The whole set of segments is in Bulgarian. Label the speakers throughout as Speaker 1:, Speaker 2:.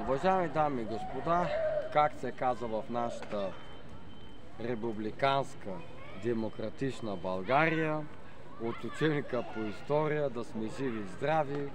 Speaker 1: Уважаеми дами и господа, как се казва в нашата републиканска демократична България, от учебника по история да сме живи и здрави,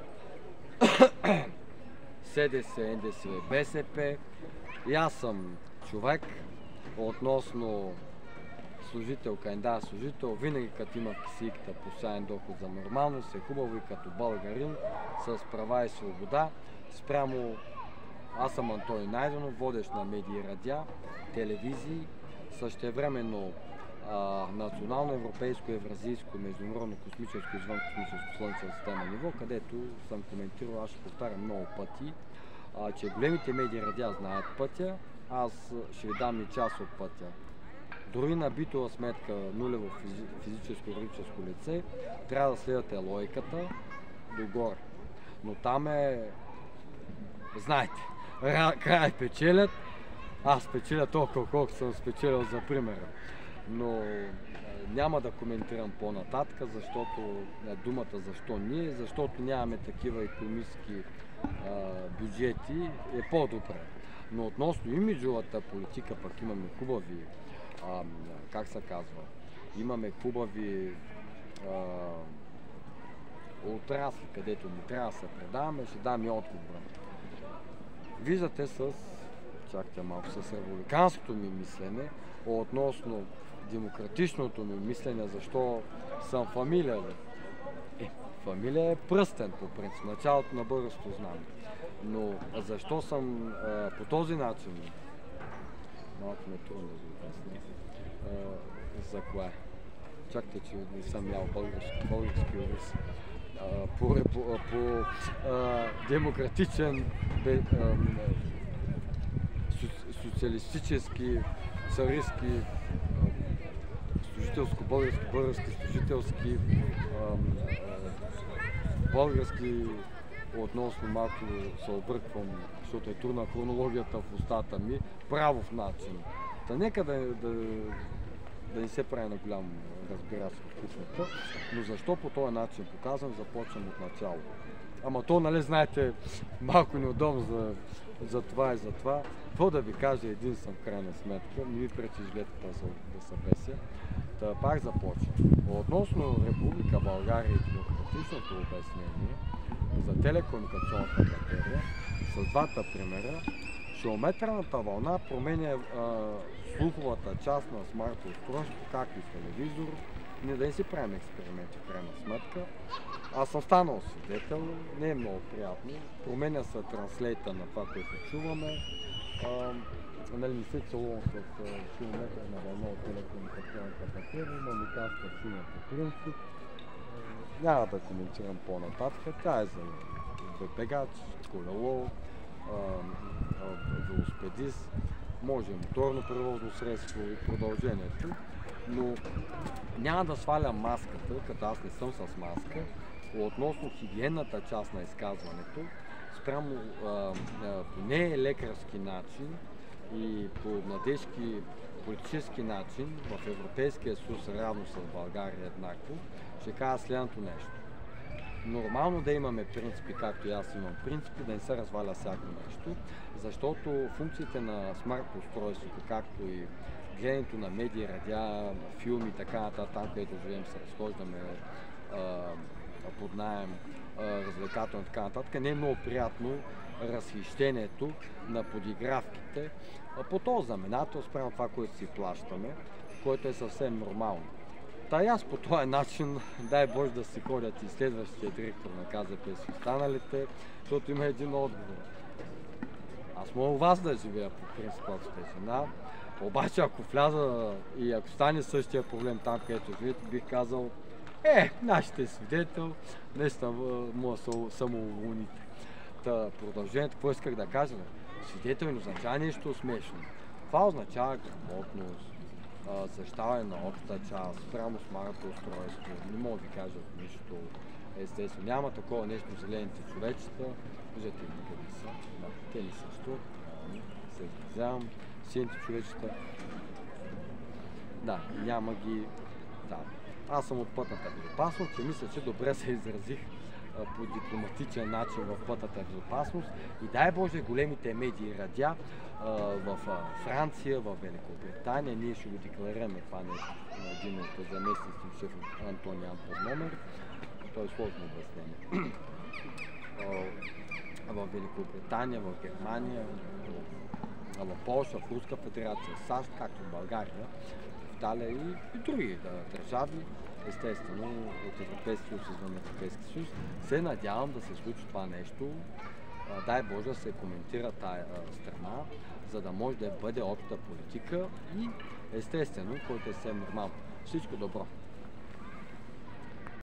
Speaker 1: СДС, НДСВ, БСП. И аз съм човек относно служител, кандидат служител, винаги като има в кисийката постоянен доход за нормалност, е хубаво и като българин с права и свобода. Спрямо аз съм Антони Найденов, водещ на медии и радиа, телевизии, същевременно национално, европейско, евразийско, международно, космическо, извън космическо слънчева система ниво, където съм коментирал, аз ще повтарям много пъти, че големите медии и радиа знаят пътя, аз ще ви дам и част от пътя. Дори на битова сметка нулево физическо юридическо лице, трябва да следвате логиката догоре. Но там знаете, край печелят, аз печеля толкова колко съм спечелил за примера. Но няма да коментирам по-нататък, защото думата защо ние, защото нямаме такива икономически бюджети, е по-добре. Но относно имиджовата политика пък имаме хубави, как се казва, имаме хубави отрасли, където не трябва да се предаваме, ще дам и отговора. Виждате чакайте малко, с републиканското ми мислене, относно демократичното ми мислене, защо съм фамилия. Фамилия е пръстен по принцип, началото на българското знаме. Но защо съм по този начин? Малко ме трудно да го обясня. За кое? Чакайте, че не съм ял български рис. По демократичен, социалистически, царистски, български служителски, български, относно малко се обърквам, защото е трудна хронологията в устата ми, правов начин. Та нека да не се прави на голям разбирателство в кухнята, но защо по този начин показвам, започвам от начало. Ама то, нали, знаете, малко неудобно за това и за това. Какво да ви кажа един съм в крайна сметка, не ви пречи жилетата да се беся. Та пак започвам. Относно Република България и демократичното обяснение за телекомуникационната материя, с двата примера, шилометрената вълна променя слуховата част на смарт устройство, както и телевизор. Не да не си правим експерименти в крайна сметка. Аз съм станал свидетел, не е много приятно. Променя се транслейта на това, което чуваме. Нали, не се целувам с шилометрена вълна от телекомуникационната материя, имам и каска синя по принцип. Няма да коментирам по-нататък. Тя е за бегач, колело, велосипедист, може моторно превозно средство и продължението. Но няма да свалям маската, като аз не съм с маска, относно хигиенната част на изказването, спрямо по не лекарски начин и по младежки политически начин в Европейския съюз равно с България еднакво, ще кажа следното нещо. Нормално да имаме принципи, както и аз имам принципи, да не се разваля всяко нещо, защото функциите на смарт устройството, както и гледането на медии, радиа, филми и така нататък, там където живеем, се разхождаме под наем, развлекателно и така нататък, не е много приятно разхищението на подигравките по този знаменател спрямо това, което си плащаме, което е съвсем нормално. Та и аз по този начин, дай Боже да си ходят и следващия директор на КЗП с останалите, защото има един отговор. Аз мога у вас да живея по принцип, ако сте жена, обаче ако вляза и ако стане същия проблем там, където живеете, бих казал, нашите свидетел, наистина може да самоуволните. Та продължението, какво исках да кажа? Свидетел не означава нещо смешно. Това означава грамотност, защитаване на общата част, спрямо смарт устройство, не мога да ви кажа нищо. Естествено, няма такова нещо зелените човечета, виждате къде са, те не също, се изразявам, сините човечета, да, няма ги, да. Аз съм от пътната безопасност, че мисля, че добре се изразих по дипломатичен начин в пътната безопасност и дай Боже големите медии радиа в Франция, в Великобритания, ние ще го декларираме това нещо на един от заместниците шеф Антониан Подномер, той е сложно обяснение. В Великобритания, в Германия, в Полша, в Руска федерация, САЩ, както в България, в Италия и други държави, естествено от Европейския съюз извън Европейския съюз, се надявам да се случи това нещо. Дай Боже да се коментира тая страна, за да може да бъде обща политика и естествено, който е съвсем нормално. Всичко добро!